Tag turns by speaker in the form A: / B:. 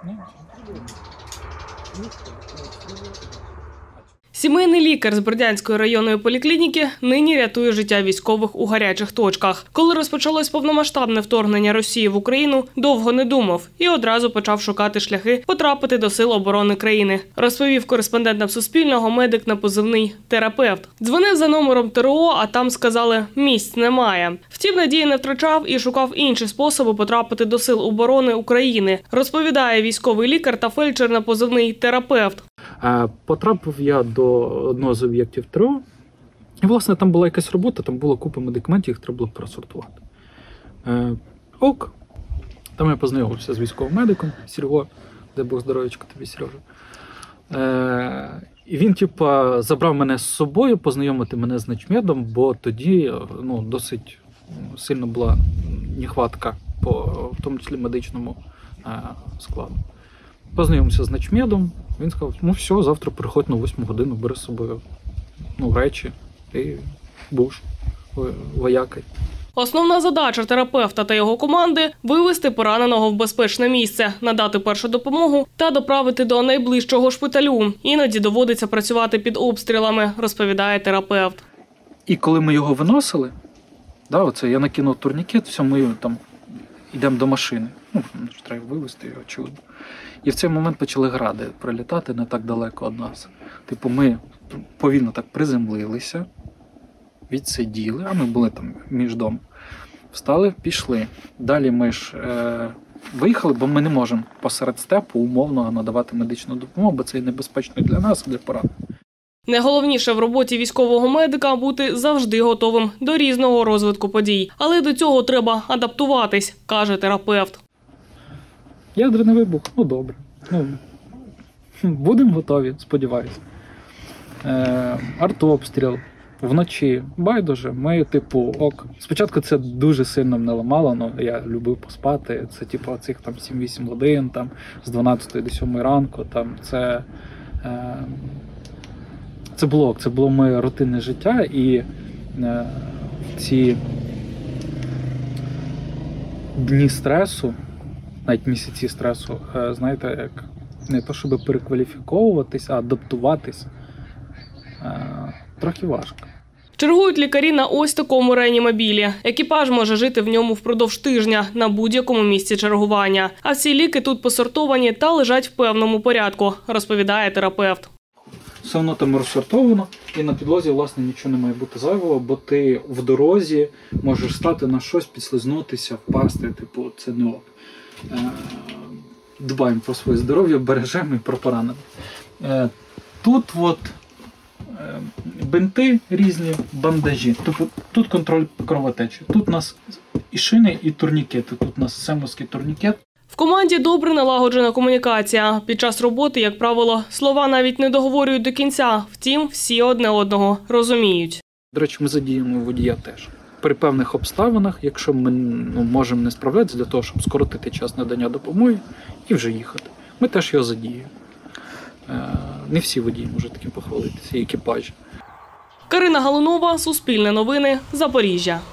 A: Сімейний лікар з Бердянської районної поліклініки нині рятує життя військових у гарячих точках. Коли розпочалось повномасштабне вторгнення Росії в Україну, довго не думав і одразу почав шукати шляхи потрапити до Сил оборони країни, розповів кореспондентам Суспільного медик на позивний «Терапевт». Дзвонив за номером ТРО, а там сказали – місць немає. Втім, надії не втрачав і шукав інші способи потрапити до Сил оборони України, розповідає військовий лікар та фельдшер на позивний «Терапевт».
B: Потрапив я до одного з об'єктів ТРО, і, власне, там була якась робота, там було купа медикаментів, їх треба було просортувати. Там я познайомився з військовим медиком Серго, дай Бог здоров'ячка тобі, Сережа. І він, забрав мене з собою, познайомити мене з начмедом, бо тоді досить сильно була нехватка по, в тому числі, медичному складу. Познайомився з начмедом, він сказав, все, завтра приходь на 8 годину, бери з собою речі і будеш воякай.
A: Основна задача терапевта та його команди – вивести пораненого в безпечне місце, надати першу допомогу та доправити до найближчого шпиталю. Іноді доводиться працювати під обстрілами, розповідає терапевт.
B: І коли ми його виносили, я накинув турнікет, ми йдемо до машини. Треба вивезти його, очевидно. І в цей момент почали гради прилітати не так далеко від нас. Ми повільно так приземлилися, відсиділи, а ми були там між домом. Встали, пішли. Далі ми ж виїхали, бо ми не можемо посеред степу умовно надавати медичну допомогу, бо це небезпечно для нас, для поранених.
A: Найголовніше в роботі військового медика – бути завжди готовим до різного розвитку подій. Але до цього треба адаптуватись, каже терапевт.
B: Ядерний вибух, добре. Будемо готові, сподіваюся. Артобстріл, вночі, байдуже, ми ок. Спочатку це дуже сильно мене ламало, я любив поспати, це цих 7-8 годин, з 12 до 7 ранку, це було моє рутинне життя, і ці дні стресу, навіть місяці стресу, як не то, щоб перекваліфіковуватись, а адаптуватись, трохи важко.
A: Чергують лікарі на ось такому реанімобілі. Екіпаж може жити в ньому впродовж тижня на будь-якому місці чергування. А всі ліки тут посортовані та лежать в певному порядку, розповідає терапевт.
B: Все воно там розсортовано, і на підлозі, власне, нічого не має бути зайвого, бо ти в дорозі можеш стати на щось, підслизнутися, впасти, це не ок. Дбаємо про своє здоров'я, бережемо і про поранених. Тут бинти різні, бандажі, тут контроль кровотечі. Тут у нас і шини, і турнікети, тут у нас семовський турнікет.
A: В команді добре налагоджена комунікація. Під час роботи, як правило, слова навіть не договорюють до кінця. Втім, всі одне одного розуміють.
B: До речі, ми задіємо водія теж. При певних обставинах, якщо ми можемо не справлятися для того, щоб скоротити час надання допомоги і вже їхати, ми теж його задіємо. Не всі водії можуть таким похвалитися, і екіпажі.
A: Карина Галунова, Суспільне новини, Запоріжжя.